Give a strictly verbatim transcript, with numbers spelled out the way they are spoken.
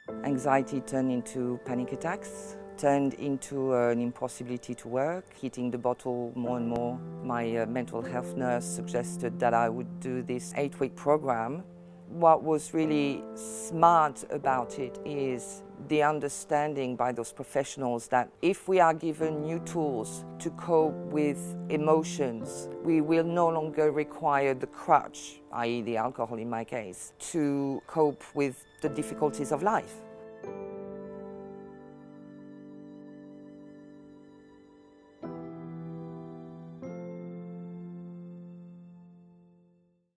Anxiety turned into panic attacks, turned into uh, an impossibility to work, hitting the bottle more and more. My uh, mental health nurse suggested that I would do this eight-week program. What was really smart about it is the understanding by those professionals that if we are given new tools to cope with emotions, we will no longer require the crutch, that is the alcohol in my case, to cope with the difficulties of life.